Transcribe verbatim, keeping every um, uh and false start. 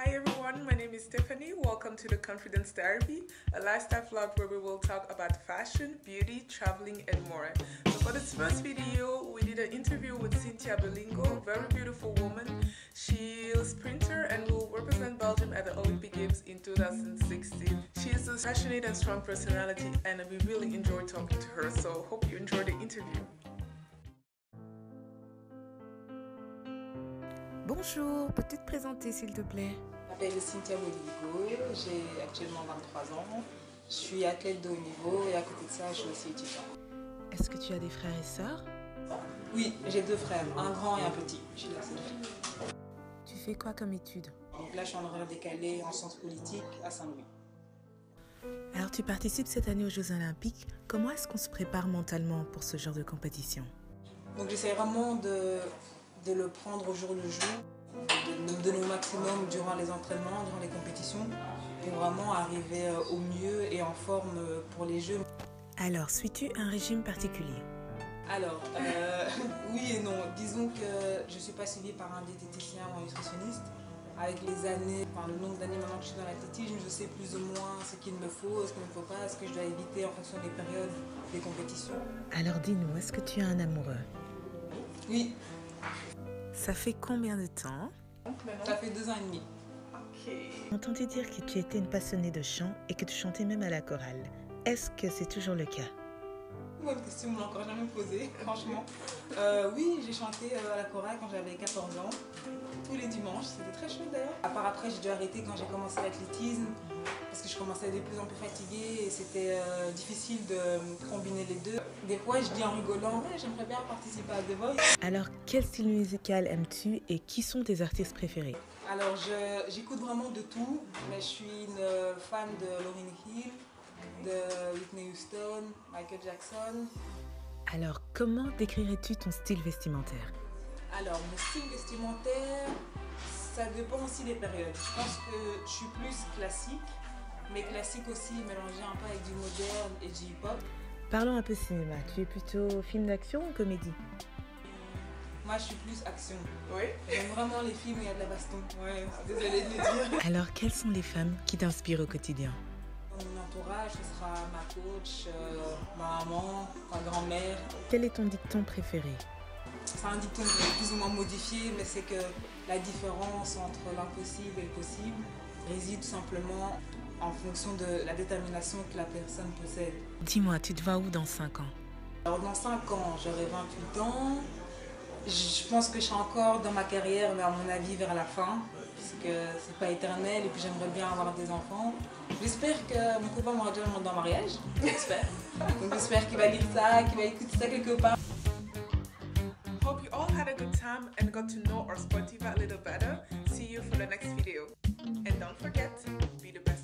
Hi everyone, my name is Stephanie. Welcome to the Confidence Therapy, a lifestyle vlog where we will talk about fashion, beauty, traveling, and more. So for this first video, we did an interview with Cynthia Belingo, a very beautiful woman. She is a sprinter and will represent Belgium at the Olympic Games in two thousand sixteen. She is a passionate and strong personality, and we really enjoyed talking to her. So hope you enjoyed the interview. Bonjour, peux-tu te présenter s'il te plaît? Je m'appelle Cynthia Belingo, j'ai actuellement vingt-trois ans, je suis athlète de haut niveau et à côté de ça, je suis aussi étudiante. Est-ce que tu as des frères et sœurs? Oui, j'ai deux frères, un grand et un petit, je suis la seule fille. Tu fais quoi comme études? Donc là, je suis en horaire décalé en sciences politiques à Saint-Louis. Alors tu participes cette année aux Jeux Olympiques, comment est-ce qu'on se prépare mentalement pour ce genre de compétition? Donc j'essaie vraiment de, de le prendre au jour le jour, de me donner au maximum durant les entraînements, durant les compétitions, pour vraiment arriver au mieux et en forme pour les Jeux. Alors, suis-tu un régime particulier? Alors, euh, oui et non. Disons que je ne suis pas suivie par un diététicien ou un nutritionniste. Avec les années, enfin le nombre d'années maintenant que je suis dans l'athlétisme, je sais plus ou moins ce qu'il me faut, ce qu'il ne me faut pas, ce que je dois éviter en fonction des périodes des compétitions. Alors dis-nous, est-ce que tu as un amoureux? Oui. Ça fait combien de temps? Ça fait deux ans et demi. Okay. J'ai entendu dire que tu étais une passionnée de chant et que tu chantais même à la chorale. Est-ce que c'est toujours le cas? Bonne question, on ne l'a encore jamais posée, franchement. Euh, oui, j'ai chanté à la chorale quand j'avais quatorze ans, tous les dimanches, c'était très chouette d'ailleurs. À part après, j'ai dû arrêter quand j'ai commencé l'athlétisme, parce que je commençais à être de plus en plus fatiguée et c'était euh, difficile de combiner les deux. Des fois, je dis en rigolant, ouais, j'aimerais bien participer à The Voice. Alors, quel style musical aimes-tu et qui sont tes artistes préférés? Alors, j'écoute vraiment de tout, mais je suis une fan de Lauryn Hill, de Whitney Houston, Michael Jackson. Alors, comment décrirais-tu ton style vestimentaire? Alors, mon style vestimentaire, ça dépend aussi des périodes. Je pense que je suis plus classique, mais classique aussi mélangé un peu avec du moderne et du hip-hop. Parlons un peu cinéma. Tu es plutôt film d'action ou comédie? Moi, je suis plus action. Oui. J'aime vraiment les films où il y a de la baston. Ouais, désolée de le dire. Alors, quelles sont les femmes qui t'inspirent au quotidien? Mon entourage, ce sera ma coach, euh, ma maman, ma grand-mère. Quel est ton dicton préféré? C'est un dicton plus ou moins modifié, mais c'est que la différence entre l'impossible et le possible réside tout simplement en fonction de la détermination que la personne possède. Dis-moi, tu te vois où dans cinq ans? Alors dans cinq ans, j'aurai vingt-huit ans. Je pense que je suis encore dans ma carrière, mais à mon avis vers la fin, puisque c'est pas éternel et puis j'aimerais bien avoir des enfants. J'espère que mon copain m'aura déjà demandé en mariage, j'espère. Donc j'espère qu'il va lire ça, qu'il va écouter ça quelque part. Hope you all had a good time and got to know our Sportiva a little better. See you for the next video. And don't forget, be the best.